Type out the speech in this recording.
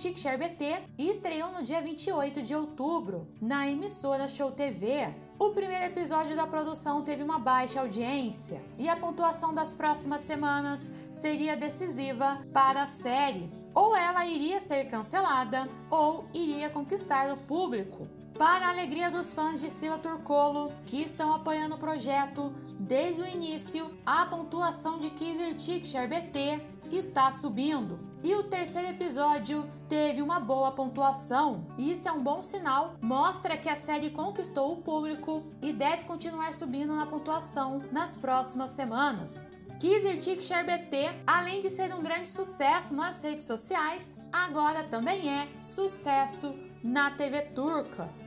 Teacher BT estreou no dia 28 de outubro na emissora Show TV. O primeiro episódio da produção teve uma baixa audiência e a pontuação das próximas semanas seria decisiva para a série. Ou ela iria ser cancelada ou iria conquistar o público. Para a alegria dos fãs de Sila Turcolo, que estão apoiando o projeto desde o início, a pontuação de Kizer Teacher BT está subindo. E o terceiro episódio teve uma boa pontuação. Isso é um bom sinal, mostra que a série conquistou o público e deve continuar subindo na pontuação nas próximas semanas. Kizer Teacher BT, além de ser um grande sucesso nas redes sociais, agora também é sucesso na TV turca.